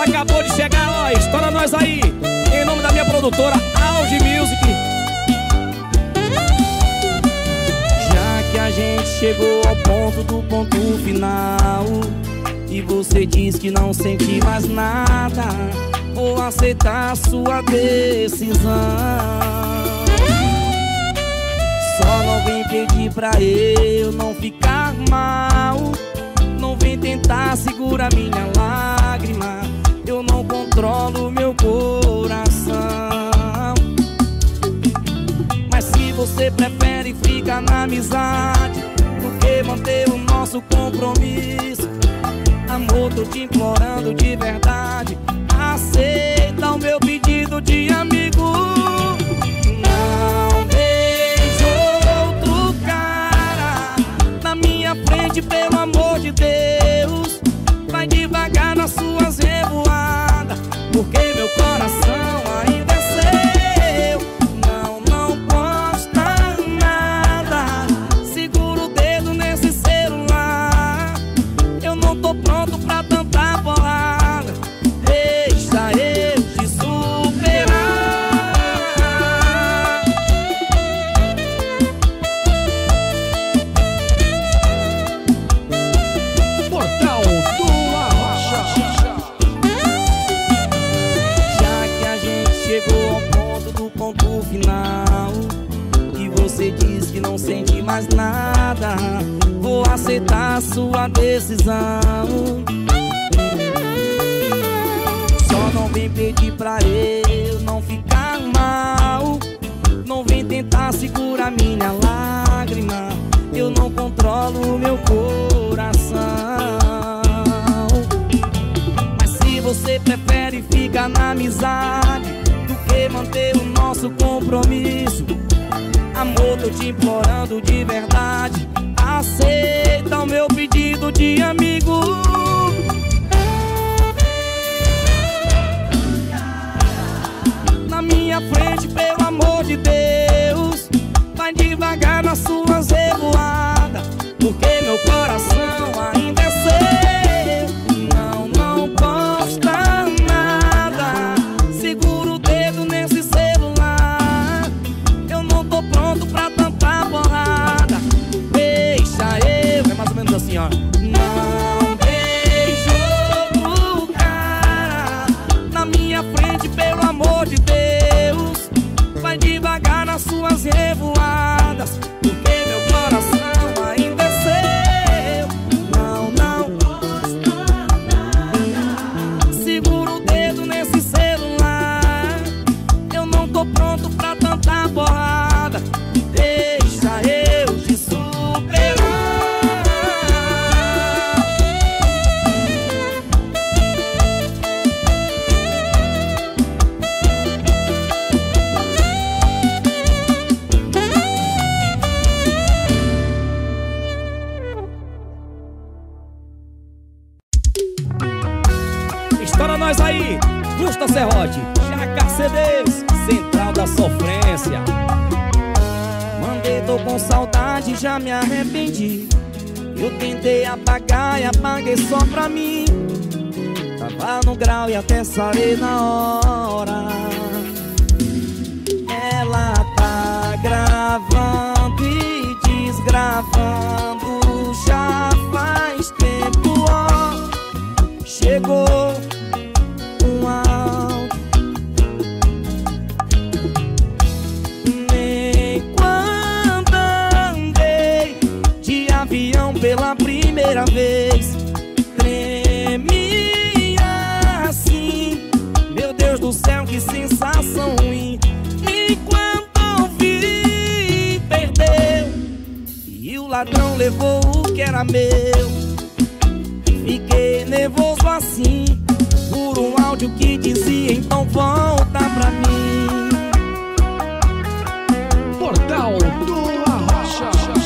acabou de chegar, ó, estoura nós aí. Em nome da minha produtora Auge Music. Já que a gente chegou ao ponto final e você diz que não sente mais nada, vou aceitar a sua decisão. Só não vem pedir pra eu não ficar mal, não vem tentar segurar minha lágrima. Eu não controlo meu coração. Mas se você prefere ficar na amizade do que manter o nosso compromisso, amor, tô te implorando de verdade, aceita o meu pedido de amigo. Não vejo outro cara na minha frente, pelo amor de Deus. Vai devagar nas suas revoadas, porque meu coração ainda é seu. Não custa nada, segura o dedo nesse celular. Eu não tô pronto pra tanta porrada, deixa eu te superar. Portal do Arrocha. Já que a gente chegou ao ponto final e você diz que não sente mais nada, vou aceitar a sua decisão. Só não vem pedir pra eu não ficar mal, não vem tentar segurar minha lágrima. Eu não controlo meu coração. Mas se você prefere ficar na amizade do que manter o nosso compromisso, amor, tô te implorando de verdade, aceita o meu pedido de amigo. Na minha frente, pelo amor de Deus, vai devagar nas suas revoadas, porque meu coração ainda é seu. Não custa nada, segura o dedo nesse celular. Eu não tô pronto pra tanta porrada, deixa eu. É mais ou menos assim, ó. Não vejo outro cara na minha frente, pelo amor de Deus. Vai devagar nas suas revoadas, porque meu coração ainda é seu. Não custa nada, segura o dedo nesse celular. Eu não tô pronto pra tanta porrada, deixa eu te superar. Estoura nós aí, Gusta Serrote, Jaca CDs, Central da Sofrência. Mandei, tô com saudade, já me arrependi. Eu tentei apagar e apaguei só pra mim. Tava no grau e até sarei na hora. Ela tá gravando e desgravando já faz tempo, ó. Chegou um áudio, nem quando andei de avião pela primeira vez tremi assim. Meu Deus do céu, que sensação ruim. E quando ouvi, perdeu, e o ladrão levou o que era meu. Fiquei nervoso assim por um áudio que dizia: então volta pra mim. Portal do Arrocha.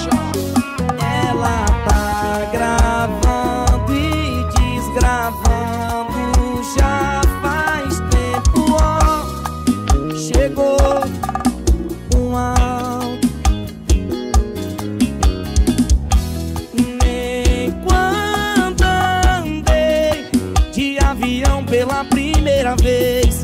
Ela tá gravando e desgravando já faz tempo, ó. Chegou um áudio, nem quando andei de avião pela primeira vez.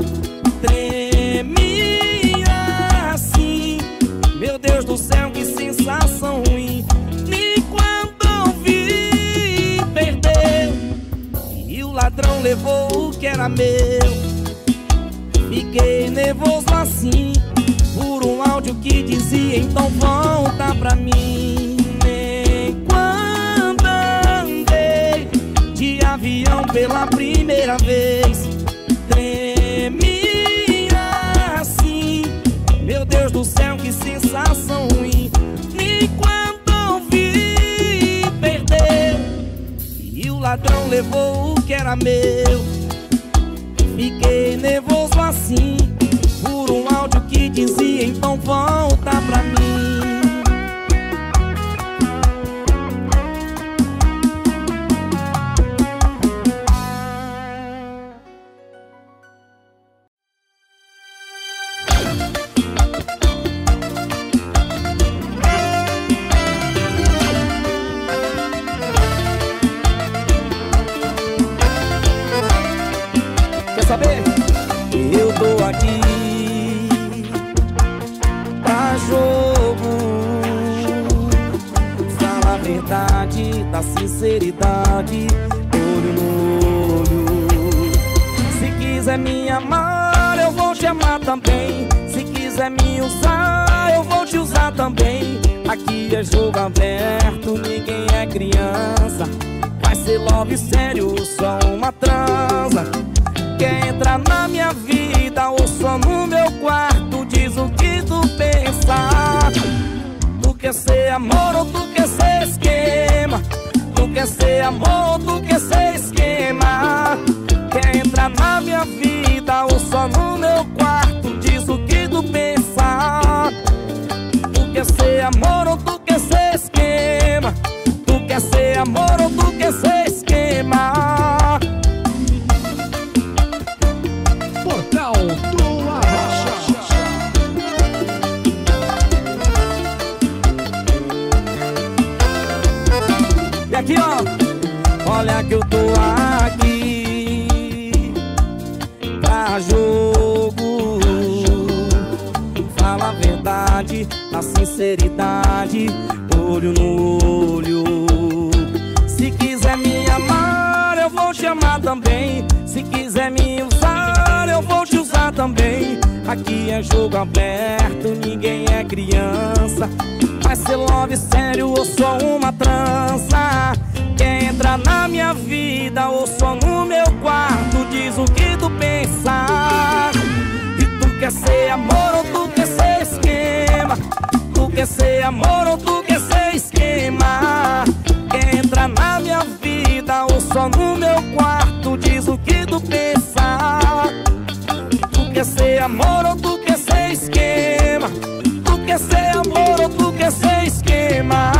Tremia assim, meu Deus do céu, que sensação ruim. E quando ouvi, perdeu, e o ladrão levou o que era meu. Fiquei nervoso assim, por um áudio que dizia: então volta pra mim. Nem quando andei de avião pela primeira vez. Tremia assim, meu Deus do céu, que sensação ruim. E quando ouvi, perdeu, e o ladrão levou o que era meu. Fiquei nervoso assim, por um áudio que dizia: então volta pra mim. Saber? Eu tô aqui pra jogo. Fala a verdade, da sinceridade, olho no olho. Se quiser me amar, eu vou te amar também. Se quiser me usar, eu vou te usar também. Aqui é jogo aberto, ninguém é criança. Vai ser love sério, só uma transa. Quer entrar na minha vida ou só no meu quarto? Diz o que tu pensa. Tu quer ser amor ou tu quer ser esquema? Tu quer ser amor ou tu quer ser esquema? Quer entrar na minha vida ou só no meu quarto? Diz o que tu pensa. Tu quer ser amor ou tu quer ser esquema? Tu quer ser amor ou tu quer ser esquema? Portal do Arrocha. E aqui, ó, olha que eu tô aqui pra jogo. Fala a verdade, a sinceridade, olho no olho. Se quiser me amar, eu vou te amar também. Se quiser me usar, eu vou te usar também. Aqui é jogo aberto, ninguém é criança. Vai ser love sério ou só uma trança? Quer entrar na minha vida ou só no meu quarto? Diz o que tu pensa. E tu quer ser amor ou tu quer ser esquema? Tu quer ser amor ou tu quer ser esquema? Quer entrar na minha vida ou só no meu quarto? Diz o que tu pensa. Tu quer ser amor ou tu quer ser esquema? Tu quer ser amor ou tu quer ser esquema?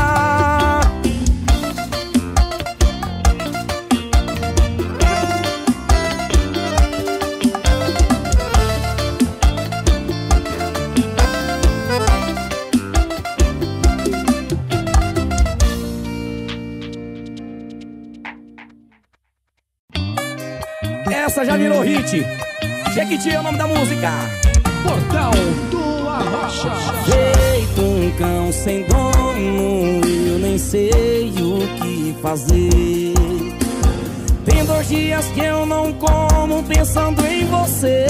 Essa já virou hit. Jequiti é o nome da música. Portal do Arrocha. Feito um cão sem dono, eu nem sei o que fazer. Tem 2 dias que eu não como pensando em você.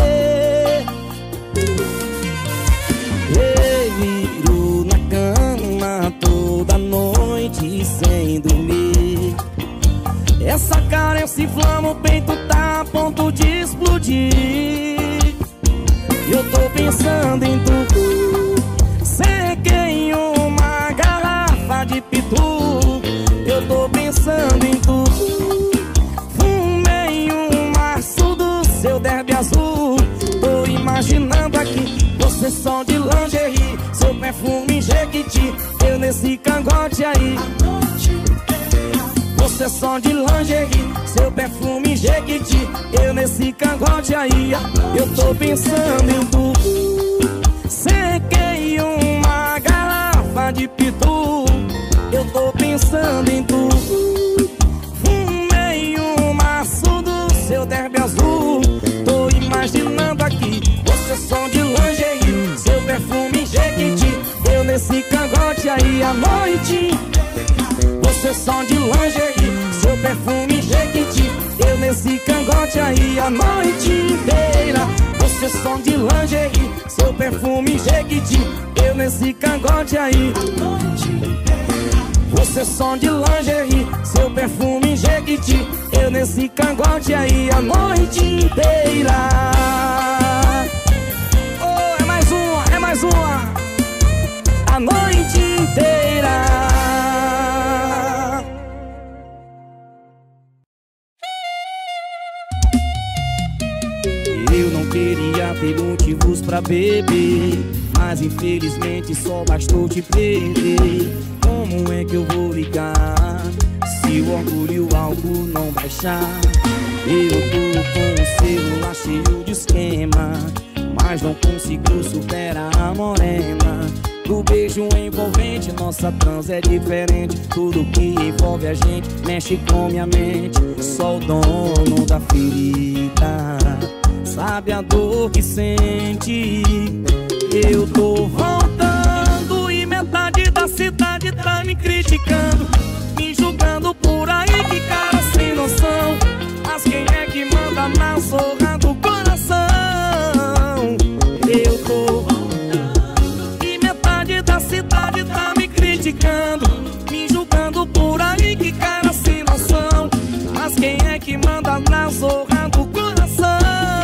Eu viro na cama toda noite sem dormir. Essa carência inflama o peito, tá a ponto de explodir. Eu tô pensando em tudo. Sequei uma garrafa de pitu. Eu tô pensando em tudo. Fumei um maço do seu derby azul. Tô imaginando aqui você só de lingerie, seu perfume Jequiti, eu nesse cangote aí. Você só de lingerie, seu perfume Jequiti, eu nesse cangote aí. Eu tô pensando em tudo. Sequei uma garrafa de pitu. Eu tô pensando em tudo. Fumei um maço do seu derby azul. Tô imaginando nesse cangote aí a noite. Você só de lingerie, seu perfume Jequiti. Eu nesse cangote aí a noite inteira. Você só de lingerie, seu perfume Jequiti. Eu nesse cangote aí a noite inteira. Você só de lingerie, seu perfume Jequiti. Eu nesse cangote aí a noite inteira. Oh, é mais uma a noite inteira. Eu não queria ter motivos pra beber, mas infelizmente só bastou te perder. Como é que eu vou ligar se o orgulho e o álcool não baixar? Eu tô com o celular cheio de esquema, mas não consigo superar a morena. Do beijo envolvente, nossa transa é diferente. Tudo que envolve a gente mexe com minha mente. Só o dono da ferida sabe a dor que sente. Eu tô voltando e metade da cidade tá me criticando, me julgando por aí, que cara sem noção. Mas quem é que manda na zorra do coração? Eu tô voltando e metade da cidade tá me criticando, me julgando por aí, que cara sem noção. Mas quem é que manda na zorra do coração?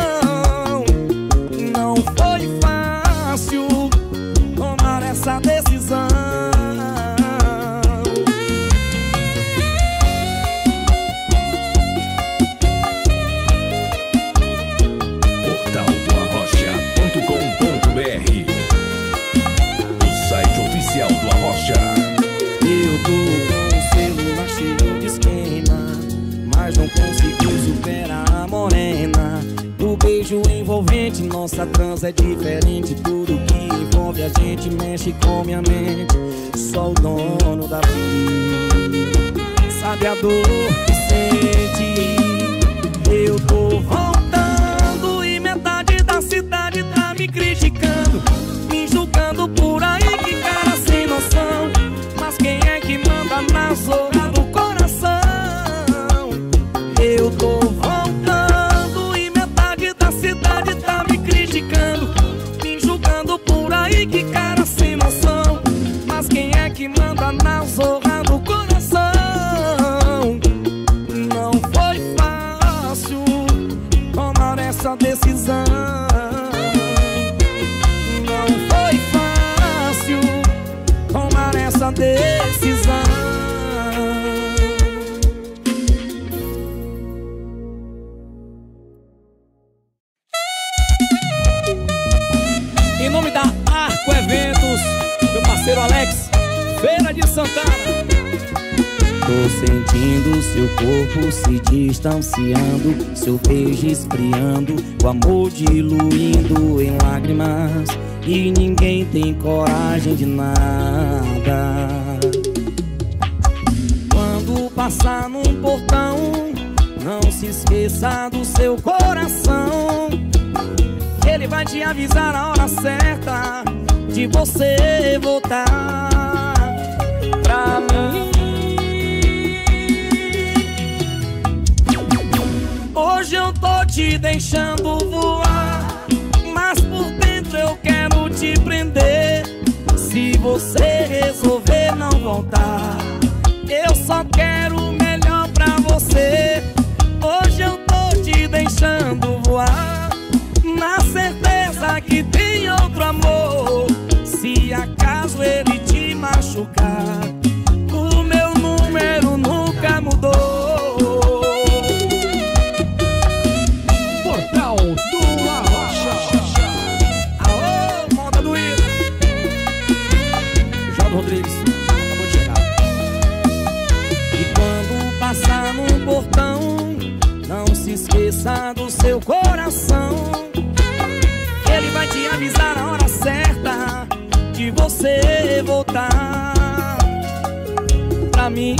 Não foi fácil tomar essa decisão. Portaldoarrocha.com.br, o site oficial do Arrocha. Eu tô com o celular cheio de esquema, mas não consigo superar a morena. Do beijo envolvente, nossa transa é diferente. Tudo que envolve a gente mexe com minha mente. Só o dono da vida sabe a dor que sente. Eu tô voltando e metade da cidade tá me criticando, me julgando por aí, que cara sem noção. Mas quem é que manda na zorra do coração? Eu tô voltando e metade da cidade tá me criticando, me julgando por aí, que cara sem noção. Mas quem é que manda na zorra do coração? Não foi fácil tomar essa decisão. Não foi fácil tomar essa decisão. Em nome da Arco Eventos, meu parceiro Alex, Feira de Santana. Tô sentindo seu corpo se distanciando, seu beijo esfriando, o amor diluindo em lágrimas, e ninguém tem coragem de nada. Quando passar num portão, não se esqueça do seu coração. Ele vai te avisar a hora certa de você voltar pra mim. Hoje eu tô te deixando voar, mas por dentro eu quero te prender. Se você resolver não voltar, eu só quero o melhor pra você. Hoje eu tô te deixando voar, na certeza que tem outro amor. Se acaso ele te machucar, o meu número nunca mudou. Portal do Arrocha. Aô, moda do Ida, Jorge Rodrigues, acabou de chegar. E quando passar num portão, não se esqueça do seu coração. Ele vai te avisar a hora certa de você voltar pra mim.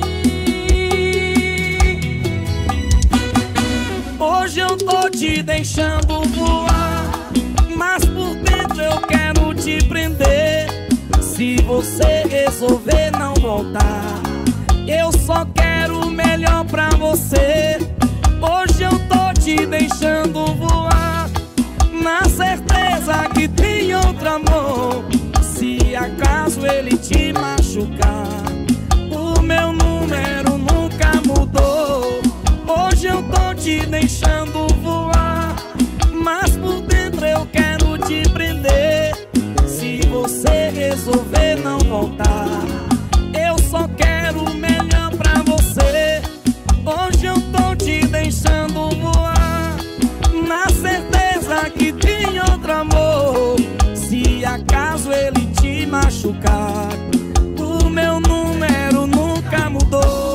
Hoje eu tô te deixando voar, mas por dentro eu quero te prender. Se você resolver não voltar, eu só quero o melhor pra você. Hoje eu tô te deixando voar, na certeza que tem outro amor. Se acaso ele te machucar, o meu número nunca mudou. Hoje eu tô te deixando voar, mas por dentro eu quero te prender. Se você resolver não voltar, eu só quero o melhor pra você. Hoje eu tô te deixando voar, na certeza que tem outro amor. Se acaso ele te machucar, o meu número nunca mudou.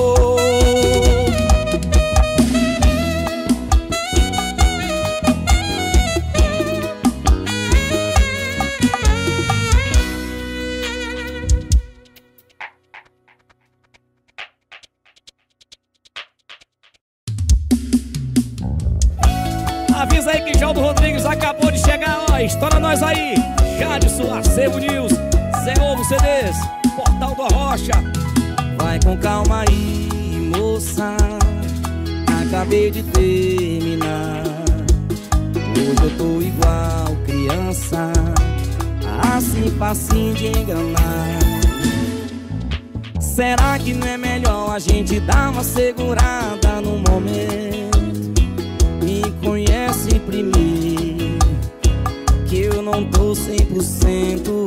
Avisa aí que Jaldo Rodrigues acabou de chegar, ó. Estoura nós aí. Jadson, Acervo News, Zé Ovo CDs, Portal do Arrocha. Vai com calma aí, moça, acabei de terminar. Hoje eu tô igual criança, assim facinho de enganar. Será que não é melhor a gente dar uma segurada no momento? Me conhece primeiro, que eu não tô 100%.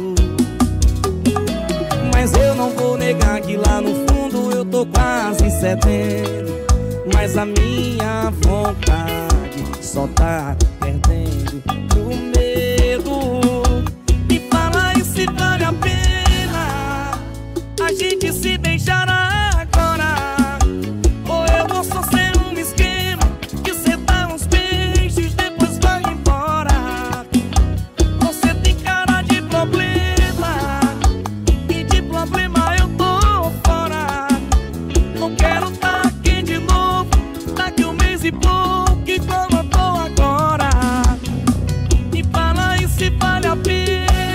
Mas eu não vou negar que lá no fundo eu tô quase 70%. Mas a minha vontade só tá perdendo o medo. Me fala aí se vale a pena a gente se beijar agora, ou eu vou só ser um esquema que cê dá uns beijos depois vai embora. Você tem cara de problema, e de problema eu tô fora. Não quero tá aqui de novo daqui um mês e pouco, igual eu tô agora. Me fala aí se vale a pena.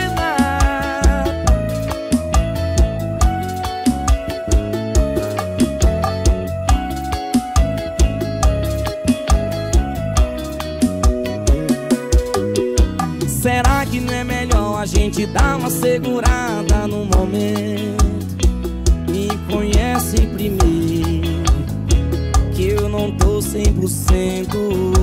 Será que não é melhor a gente dar uma segurada no momento? Me conhece primeiro, que eu não tô 100%.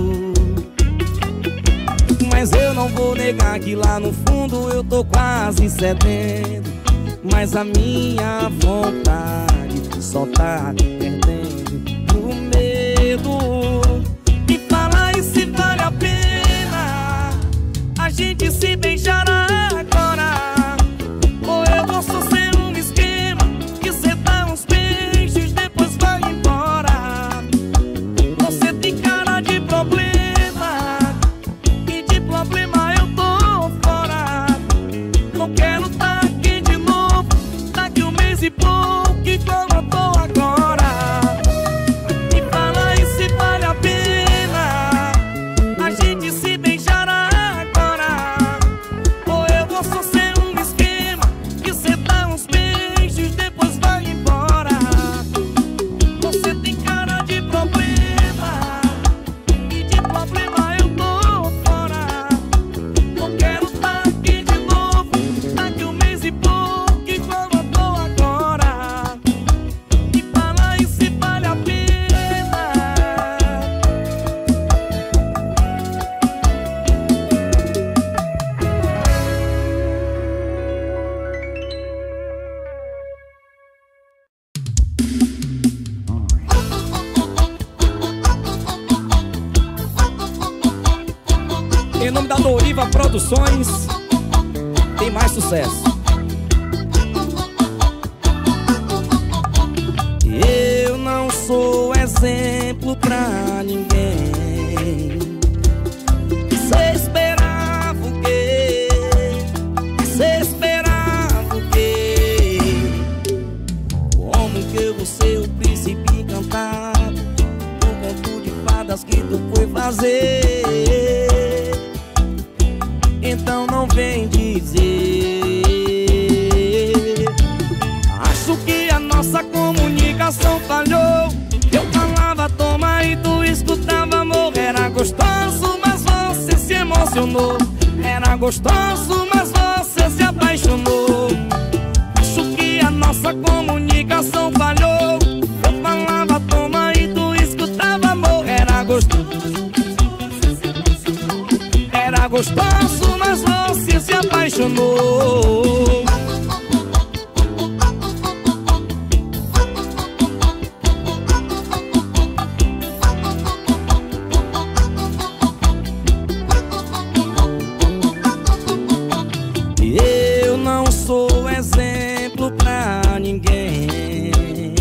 Mas eu não vou negar que lá no fundo eu tô quase 70%. Mas a minha vontade só tá perdendo o medo. Me fala aí se vale a pena a gente se beijar agora, ou eu vou só ser um esquema que cê dá uns beijos depois vai embora. Você tem cara de problema, e de problema eu tô fora. Não quero tá aqui de novo daqui um mês e pouco, igual eu tô agora. Me fala aí se vale a pena a gente se beijar agora, ou eu vou só ser um esquema que cê dá uns beijos depois vai embora. Você tem cara de problema, e de problema eu tô fora. Não quero tá aqui de novo daqui um mês e pouco, igual eu tô agora. Me fala aí se vale a pena. Em nome da Doriva Produções, tem mais sucesso. Eu não sou exemplo pra ninguém. Cê esperava o quê? Cê esperava o quê? Como que eu vou ser o príncipe encantado, o conto de fadas que tu foi fazer? Então não vem dizer nossa comunicação falhou. Eu falava toma e tu escutava amor. Era gostoso, mas você se emocionou. Era gostoso, mas você se apaixonou. Acho que a nossa comunicação falhou. Eu falava toma e tu escutava amor. Era gostoso, era gostoso, mas você se apaixonou. Eu não sou exemplo pra ninguém.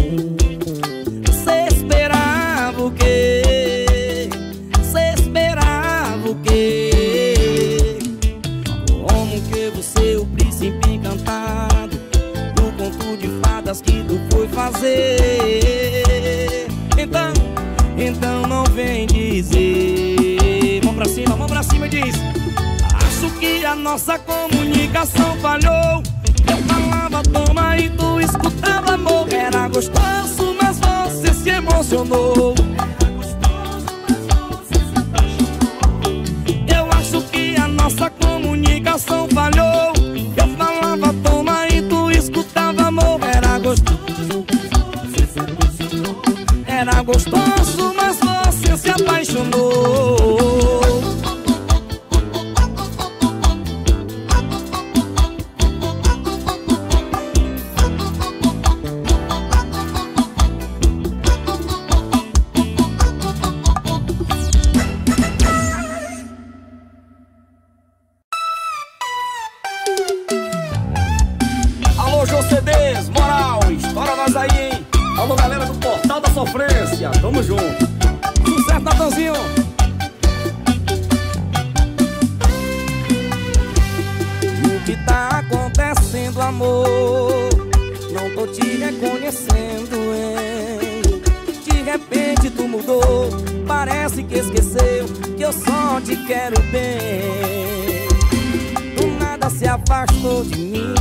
Você esperava o quê? Você esperava o quê? Como que você, o príncipe encantado, do conto de fadas que tu foi fazer? Então não vem dizer. Mão pra cima e diz: acho que a nossa comunicação falhou. Eu falava toma e tu escutava amor. Era gostoso, mas você se emocionou. Eu acho que a nossa comunicação falhou. Eu falava toma e tu escutava amor. Era gostoso, era gostoso, mas você se apaixonou. CDs, moral, estoura nós aí, hein? Alô, galera do Portal da Sofrência, tamo junto. Sucesso, Natanzinho. E o que tá acontecendo, amor? Não tô te reconhecendo, hein? De repente tu mudou, parece que esqueceu que eu só te quero bem. Do nada se afastou de mim,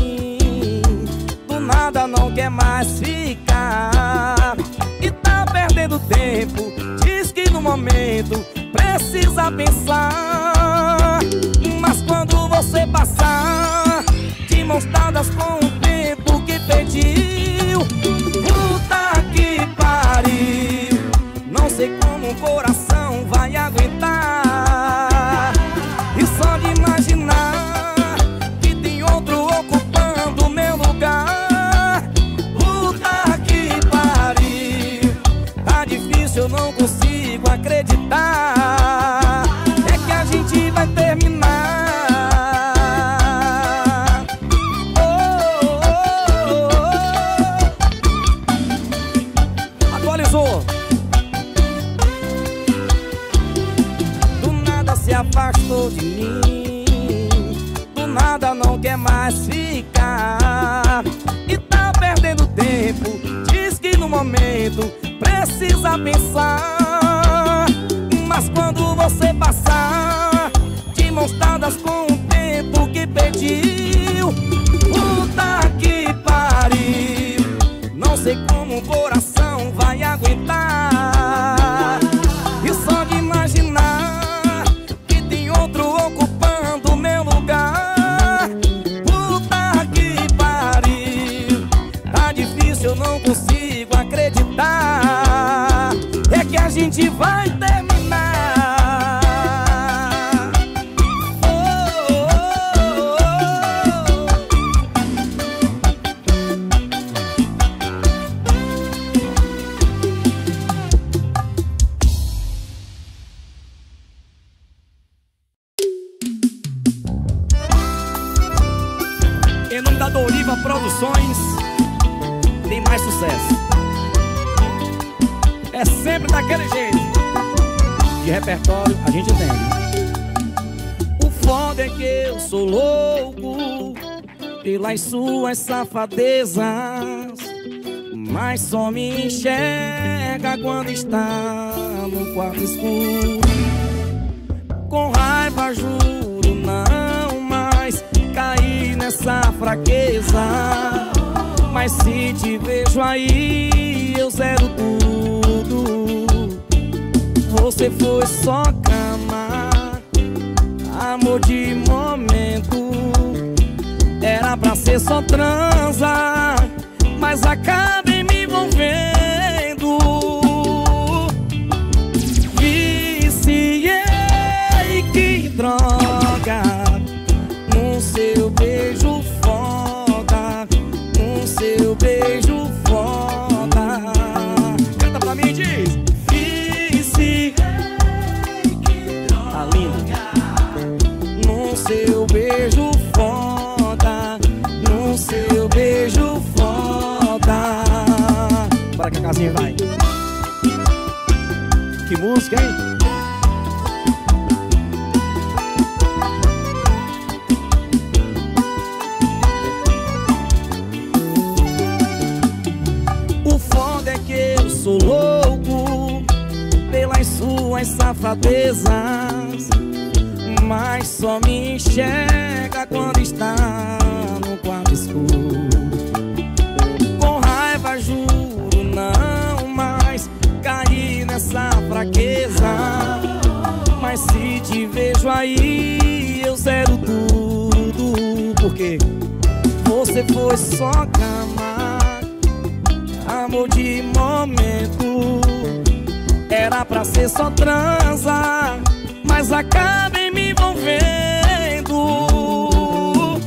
nada não quer mais ficar e tá perdendo tempo. Diz que no momento precisa pensar, mas quando você passar de mãos dadas com o tempo que pediu, puta que pariu, não sei como o coração vai aguentar. E só de imaginar que tem outro ocupando o meu lugar, eu não consigo acreditar. É que a gente vai terminar. Oh, oh, oh. Atualizou. Do nada se afastou de mim, do nada não quer mais ficar e tá perdendo tempo. Diz que no momento precisa pensar, mas quando você passar de mãos dadas com o tempo que pediu, puta que pariu, não sei como o coração vai aguentar. E só de imaginar que tem outro ocupando o meu lugar, puta que pariu, tá difícil, eu não consigo acreditar. É que a gente vai terminar. Oh, oh, oh. Em nome da Doriva Produções, tem mais sucesso. É sempre daquele jeito. De repertório a gente entende. O foda é que eu sou louco pelas suas safadezas, mas só me enxerga quando está no quarto escuro. Com raiva juro não mais cair nessa fraqueza, mas se te vejo aí, eu zero tudo. Você foi só cama, amor de momento. Era pra ser só transa, mas acabei me envolvendo. Viciei, que droga, num seu beijo foda, num seu beijo foda. Canta pra mim e diz: viciei, que droga, tá lindo, num seu beijo foda, num seu beijo foda. Bora que a casinha vai. Que música, hein? O foda é que eu sou louco pelas suas safadezas, mas só me enxerga quando está no quarto escuro. Com raiva juro não mais cair nessa fraqueza, mas se te vejo aí eu zero tudo. Porque você foi só cama, amor de momento. Era pra ser só transa, mas acabei me envolvendo.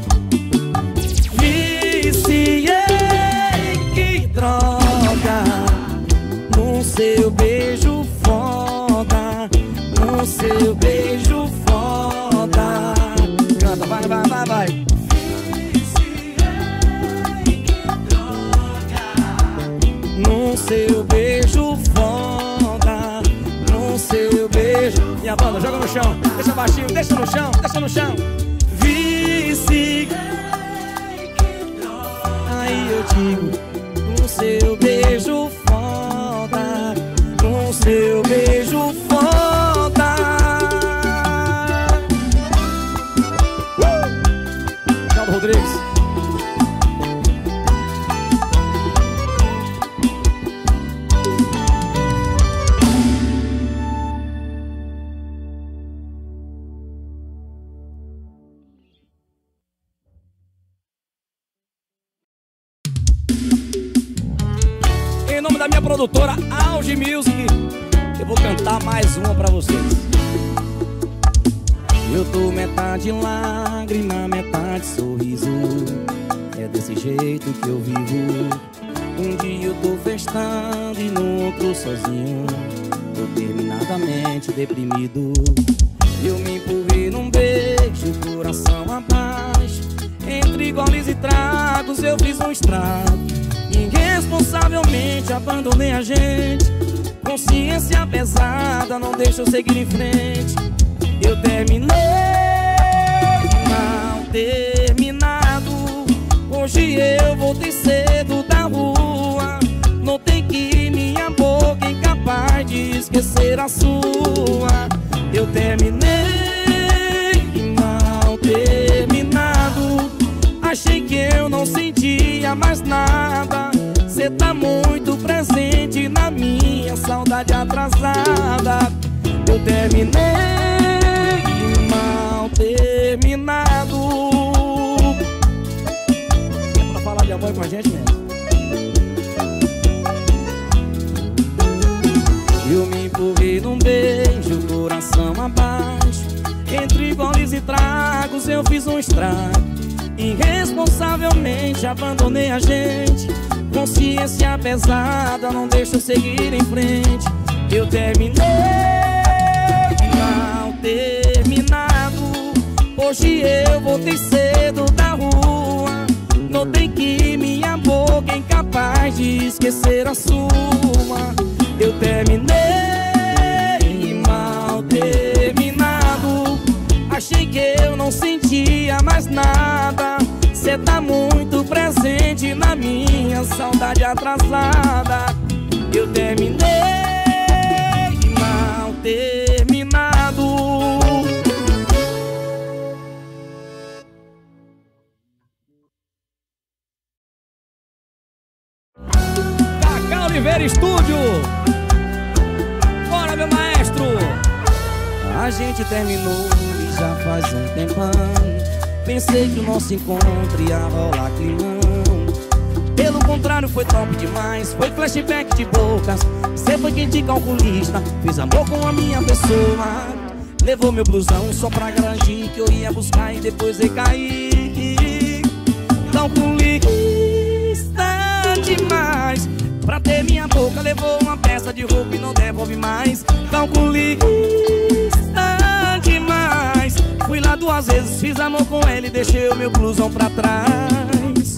Viciei, que droga, num seu beijo foda, num seu beijo foda. Canta, vai, vai, vai, vai. Viciei, que droga, num seu beijo foda, num seu beijo. E a banda joga no chão, deixa baixinho, deixa no chão, deixa no chão. Vici, aí eu digo, no seu beijo foda, no seu beijo foda. Caldo Rodrigues. Em nome da minha produtora Auge Music, eu vou cantar mais uma pra vocês. Eu tô metade lágrima, metade sorriso. É desse jeito que eu vivo. Um dia eu tô festando e no outro sozinho. Tô terminadamente deprimido. Eu me empurrei num beijo, coração abaixo. Entre goles e tragos eu fiz um estrago. Irresponsavelmente abandonei a gente. Consciência pesada não deixa eu seguir em frente. Eu terminei mal terminado. Hoje eu voltei cedo da rua. Notei que minha boca é incapaz de esquecer a sua. Eu terminei mal terminado. Achei que eu não sentia mais nada. Cê tá muito presente na minha saudade atrasada. Eu terminei mal terminado. É pra falar de amor com a gente mesmo. Eu me empurrei num beijo, coração abaixo. Entre goles e tragos eu fiz um estrago. Irresponsavelmente abandonei a gente. Consciência pesada não deixa eu seguir em frente. Eu terminei mal terminado. Hoje eu voltei cedo da rua. Notei que minha boca é incapaz de esquecer a sua. Eu terminei mal terminado. Achei que eu não sentia mais nada. Cê tá muito presente na minha saudade atrasada. Eu terminei mal terminado. Oliveira Estúdio. Bora, meu maestro. A gente terminou e já faz um tempão. Pensei que o nosso encontro ia rolar climão. Pelo contrário, foi top demais. Foi flashback de bocas. Cê foi quem de calculista. Fiz amor com a minha pessoa. Levou meu blusão só pra garantir que eu ia buscar e depois recair. Calculista demais. Pra ter minha boca levou uma peça de roupa e não devolve mais. Calculista demais. Fui lá 2 vezes, fiz amor com ele e deixei o meu blusão pra trás.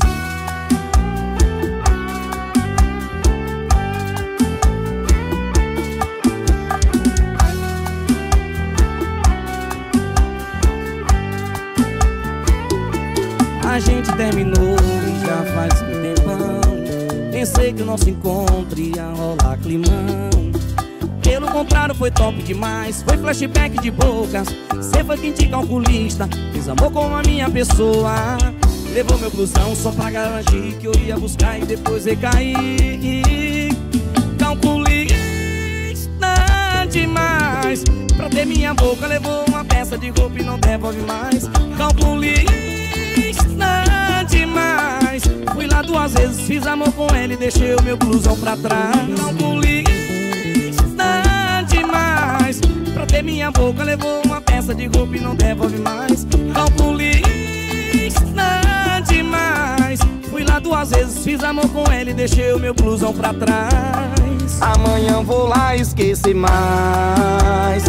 A gente terminou e já faz um tempão. Pensei que o nosso encontro ia rolar climão. Pelo contrário, foi top demais. Foi flashback de bocas. Cê foi quem de calculista. Fiz amor com a minha pessoa. Levou meu blusão só pra garantir que eu ia buscar e depois recair. Calculista demais. Pra ter minha boca levou uma peça de roupa e não devolve mais. Calculista demais. Fui lá 2 vezes, fiz amor com ele e deixei o meu blusão pra trás. Calculista demais. Pra ter minha boca levou uma peça de roupa e não devolve mais. Calculista demais. Fui lá 2 vezes, fiz amor com ele e deixei o meu blusão pra trás. Amanhã vou lá esquecer mais.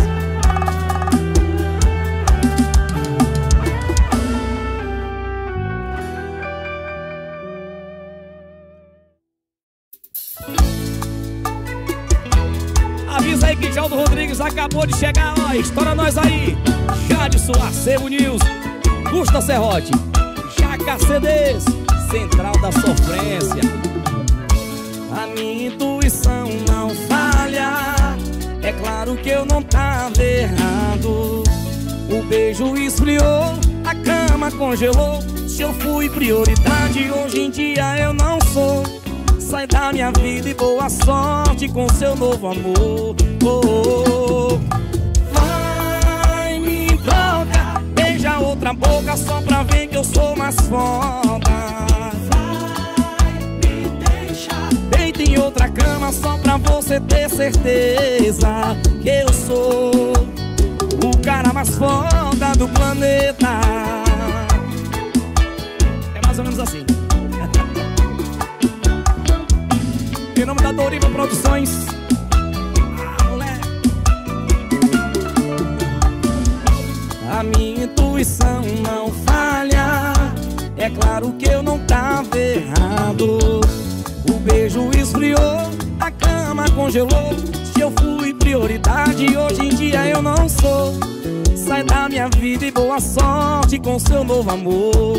Avisa aí que Jaldo Rodrigues acabou de chegar, ó. Estoura nós aí. Jadson, Acervo News, Gusta Serrote, Jaca CDs, Central da Sofrência. A minha intuição não falha. É claro que eu não tava errado. O beijo esfriou, a cama congelou. Se eu fui prioridade, hoje em dia eu não sou. Sai da minha vida e boa sorte com seu novo amor. Vai, me troca, beija outra boca só pra ver que eu sou mais foda. Vai, me deixa, deita em outra cama só pra você ter certeza que eu sou o cara mais foda do planeta. É mais ou menos assim. Em nome da Doriva Produções. Moleque. A minha intuição não falha. É claro que eu não tava errado. O beijo esfriou, a cama congelou. Se eu fui prioridade, hoje em dia eu não sou. Sai da minha vida e boa sorte com seu novo amor.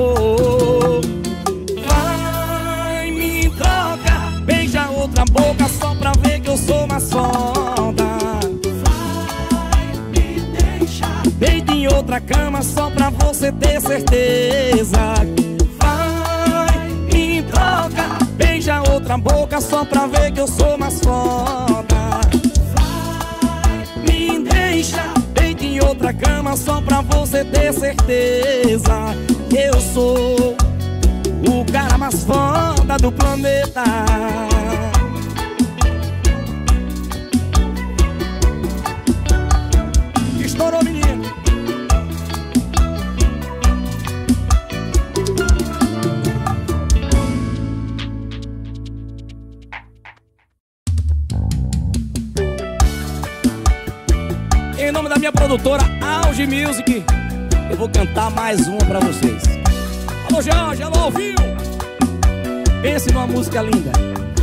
Vai, me troca, beija outra boca só pra ver que eu sou mais foda. Vai, me deixa, deita em outra cama só pra você ter certeza. Vai, me troca, beija outra boca só pra ver que eu sou mais foda. Vai, me deixa, deita em outra cama só pra você ter certeza que eu sou o cara mais foda do planeta. Estourou, menino. Em nome da minha produtora Auge Music, eu vou cantar mais uma pra vocês. Alô Jorge, alô Alvinho. Pense numa música linda.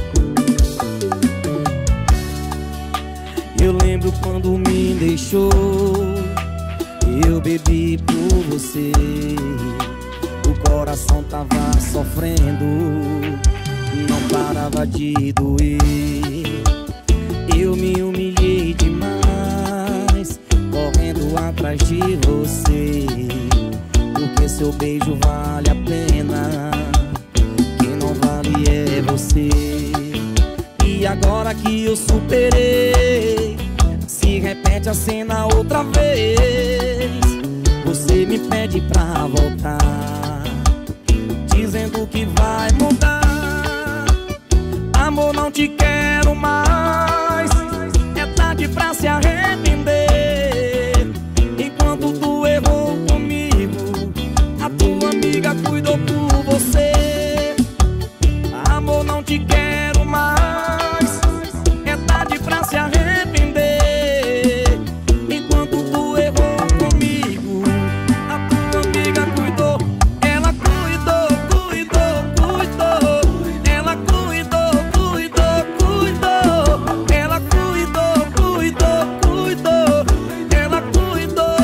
Eu lembro quando me deixou. Eu bebi por você. O coração tava sofrendo, não parava de doer. Eu me humilhei demais, correndo atrás de você, porque seu beijo vale a pena, quem não vale é você. E agora que eu superei, se repete a cena outra vez. Você me pede pra voltar, dizendo que vai mudar. Amor, não te quero mais, é tarde pra se arrepender. Enquanto tu errou comigo, a tua amiga cuidou por você. Amor, não te quero mais, é tarde pra se arrepender. Enquanto tu errou comigo, a tua amiga cuidou. Ela cuidou, cuidou, cuidou. Ela cuidou, cuidou, cuidou. Ela cuidou, cuidou, cuidou. Ela cuidou.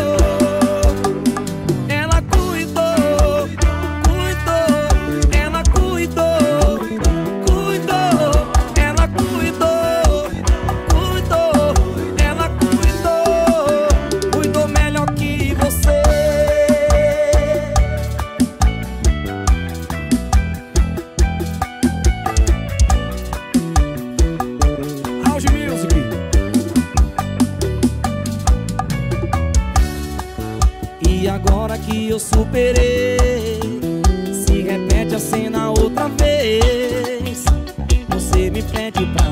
Ela cuidou, cuidou. Ela cuidou, cuidou. Ela cuidou, cuidou. Ela cuidou, cuidou melhor que você. House Music. E agora que eu superei, se repete a cena outra vez. Você me pede pra